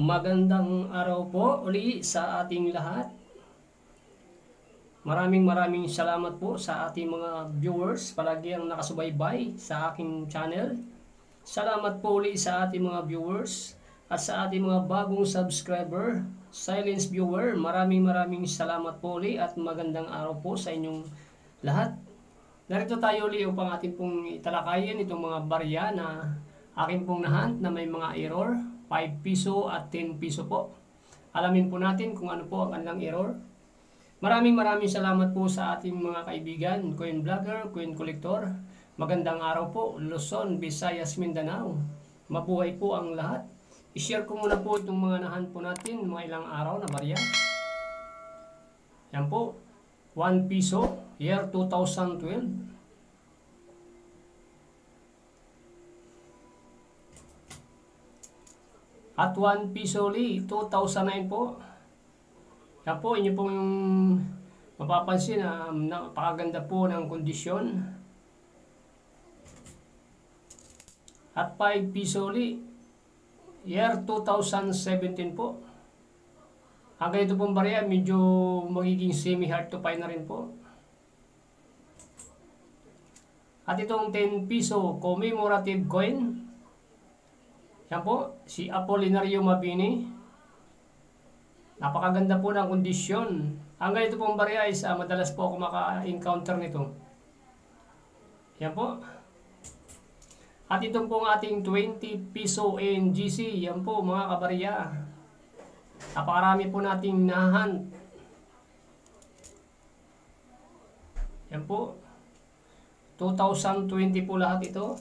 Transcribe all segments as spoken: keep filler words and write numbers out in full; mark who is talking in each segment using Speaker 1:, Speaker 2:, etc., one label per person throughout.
Speaker 1: Magandang araw po uli sa ating lahat. Maraming maraming salamat po sa ating mga viewers palagi ang nakasubaybay sa aking channel. Salamat po uli sa ating mga viewers at sa ating mga bagong subscriber, silence viewer. Maraming maraming salamat po uli at magandang araw po sa inyong lahat. Narito tayo uli upang ating pong italakayin itong mga barya na aking pong nahunt na may mga error. five piso at ten piso po. Alamin po natin kung ano po ang kanilang error. Maraming maraming salamat po sa ating mga kaibigan, coin vlogger, coin collector. Magandang araw po, Luzon, Visayas, Mindanao. Mabuhay po ang lahat. I-share ko muna po itong mga nahunt po natin, mga ilang araw na barya. Yan po, one piso, year two thousand twelve. At one piso li, two thousand nine po. Yan po, inyo pong yung mapapansin na napakaganda po ng kondisyon. At five piso li, year two thousand seventeen po. Ang ganito pong barya, medyo magiging semi-hard to find na rin po. At itong ten piso commemorative coin. Yan po, si Apolinario Mabini. Napakaganda po ng kondisyon. Ang ganito pong barya is uh, madalas po ako maka-encounter nito. Yan po. At itong pong ating twenty piso N G C. Yan po mga kabarya. Napakarami po nating nahunt. Yan po. two thousand twenty po lahat ito.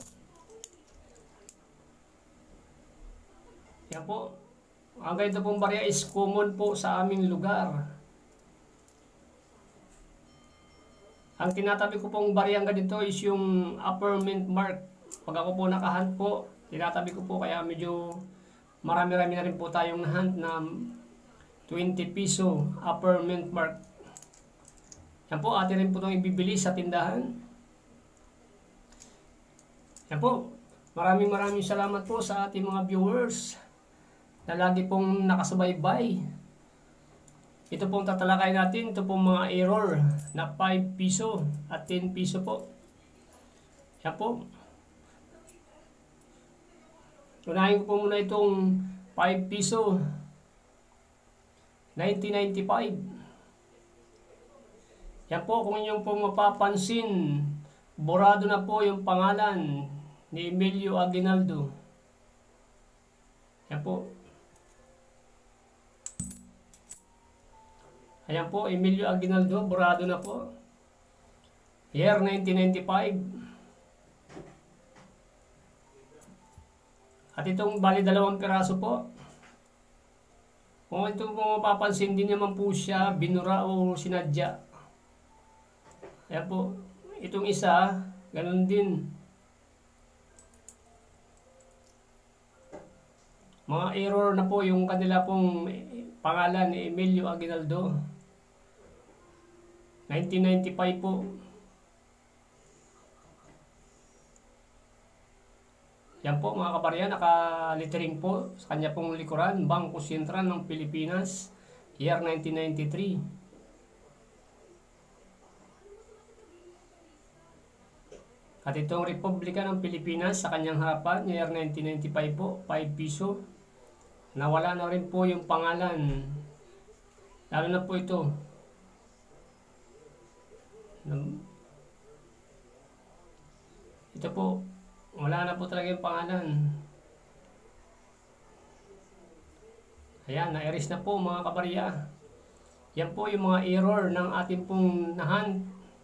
Speaker 1: Yan po. Ang ganito pong barya is common po sa aming lugar. Ang tinatabi ko pong barya ganito is yung upper mint mark. Pag ako po nakahunt po, tinatabi ko po kaya medyo marami-rami na rin po tayong nahunt na twenty piso upper mint mark. Yan po, atin rin po itong ibibili sa tindahan. Yan po. Maraming maraming salamat po sa ating mga viewers na lagi pong nakasubaybay. Ito pong tatalakay natin, ito pong mga error na five piso at ten piso po. Yan po. Unahin ko po muna itong five piso nineteen ninety-five. Yan po, kung inyong pong mapapansin, borado na po yung pangalan ni Emilio Aguinaldo. Yan po. Ayan po, Emilio Aguinaldo, borado na po. Year nineteen ninety-five. At itong bali dalawang piraso po. Kung itong po mapapansin, din naman po siya binura o sinadya. Ayan po, itong isa, ganun din. Mga error na po yung kanila pong pangalan ni Emilio Aguinaldo. nineteen ninety-five po. Yan po mga kabarya, naka-lettering po sa kanya pong likuran, Bangko Sentral ng Pilipinas, year nineteen ninety-three. At itong Republika ng Pilipinas sa kanyang harapan, year nineteen ninety-five po, five piso. Nawala na rin po yung pangalan. Lalo na po ito. Ito po, wala na po talaga yung pangalan. Ayan, na-erase na po mga kabarya. Yan po yung mga error ng ating pong nahunt.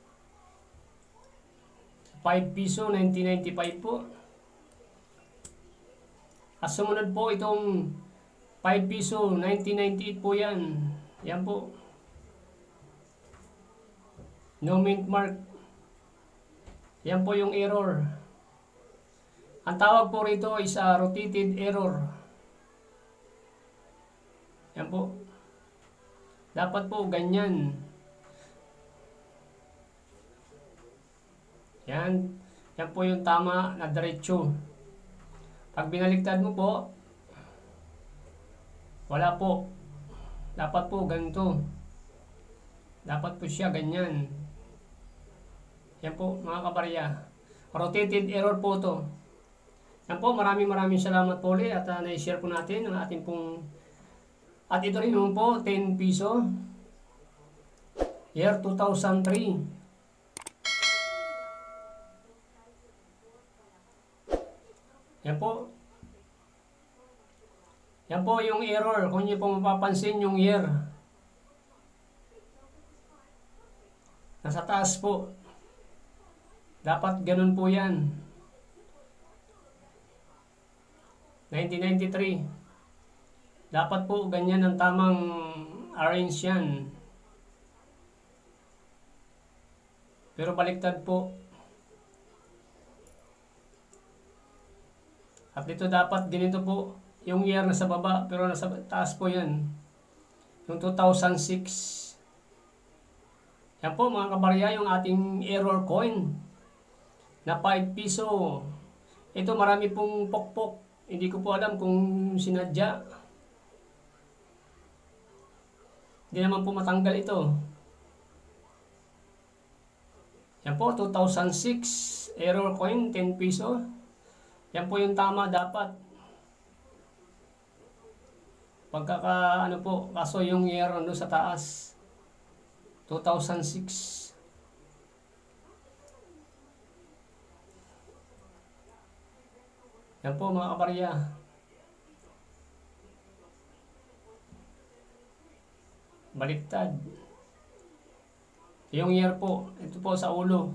Speaker 1: five piso nineteen ninety-five po. At sumunod po itong five piso nineteen ninety-eight po yan. Yan po. No mint mark. Yan po yung error. Ang tawag po rito is a rotated error. Yan po. Dapat po ganyan. Yan. Yan po yung tama na diretso. Pag binaligtad mo po, Wala po. Dapat po ganito. Dapat po siya ganyan. Yan po mga kabarya. Rotated error po to. Yan po, maraming maraming salamat po ulit at uh, na-share po natin ang ating pong, at ito rin naman po, ten piso. Year two thousand three. Yan po. Yan po yung error. Kung niyo po mapapansin yung year. Nasa taas po. Dapat ganun po yan. nineteen ninety-three. Dapat po ganyan ang tamang arrange yan. Pero baliktad po. At dito dapat ganito po. Yung year nasa baba pero nasa taas po yan. Yung two thousand six. Yan po mga kabarya yung ating error coin. Na five piso. Ito marami pong pokpok. Hindi ko po alam kung sinadya. Hindi naman po matanggal ito. Yan po, two thousand six error coin, ten piso. Yan po yung tama dapat. Pagkaka ano po, kaso yung year ano sa taas. two thousand six. Yan po mga kabarya. Baliktad. Yung year po, ito po sa ulo.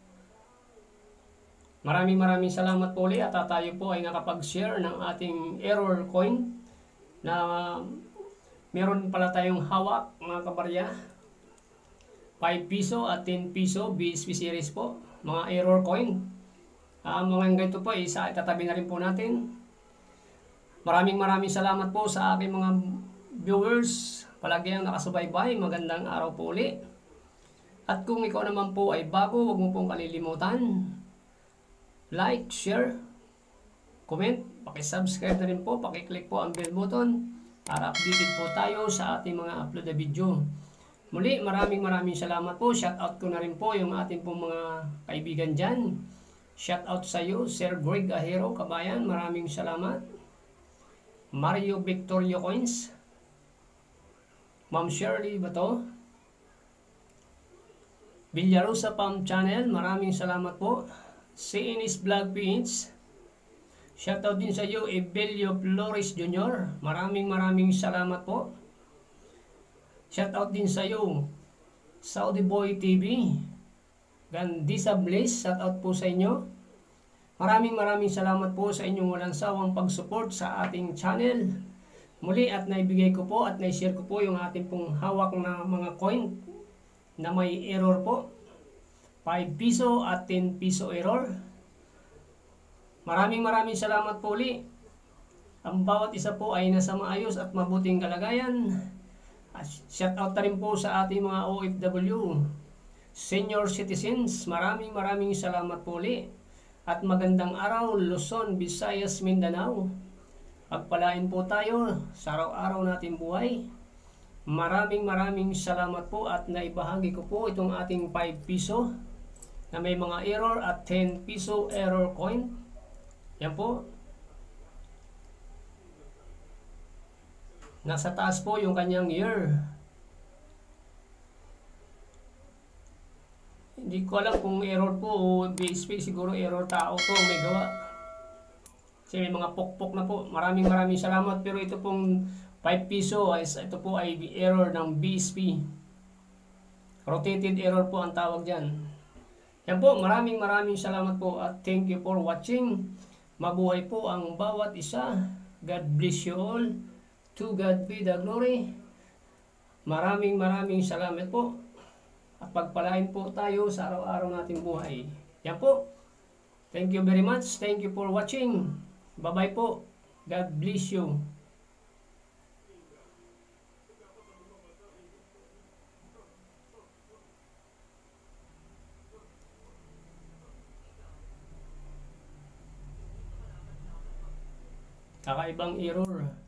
Speaker 1: Maraming maraming salamat po ulit at tayo po ay nakapag-share ng ating error coin na meron pala tayong hawak mga kabarya. five piso at ten piso B S P series po, mga error coin. Uh, mga ganito po, isa itatabi na rin po natin. Maraming maraming salamat po sa aking mga viewers. Palagi ang nakasubaybay. Magandang araw po ulit. At kung ikaw naman po ay bago, huwag mo pong kalilimutan. Like, share, comment, pakisubscribe na rin po. Pakiclick po ang bell button para updated po tayo sa ating mga upload na video. Muli, maraming maraming salamat po. Shout out ko na rin po yung ating pong mga kaibigan dyan. Shout out sa iyo, Sir Greg Ahero, kabayan. Maraming salamat. Mario Victorio Coins. Ma'am Shirley Bato. Villarosa Pam Channel. Maraming salamat po. C N S Vlog P H. Shout out din sa iyo, Ebelio Flores Junior Maraming maraming salamat po. Shout out din sa iyo, Saudi Boy T V. Gandisa Bliss, shout out po sa inyo. Maraming maraming salamat po sa inyong walang sawang pag-support sa ating channel. Muli at naibigay ko po at naishare ko po yung ating pong hawak na mga coin na may error po. five piso at ten piso error. Maraming maraming salamat po uli. Ang bawat isa po ay nasa maayos at mabuting kalagayan. Shout out na rin po sa ating mga O F W. Senior citizens, maraming maraming salamat po ulit. At magandang araw, Luzon, Visayas, Mindanao. Pagpalain po tayo sa araw-araw nating buhay. Maraming maraming salamat po at naibahagi ko po itong ating five piso na may mga error at ten piso error coin. Yan po. Nasa taas po yung kanyang year. Hindi ko alam kung error po o B S P, siguro error tao to may gawa. Kasi may mga pokpok na po. Maraming maraming salamat pero ito pong five piso, ito po ay error ng B S P. Rotated error po ang tawag dyan. Yan po, maraming maraming salamat po at thank you for watching. Mabuhay po ang bawat isa. God bless you all. To God be the glory. Maraming maraming salamat po. At pagpalain po tayo sa araw-araw nating buhay. Yan po. Thank you very much. Thank you for watching. Bye-bye po. God bless you. Kakaibang error.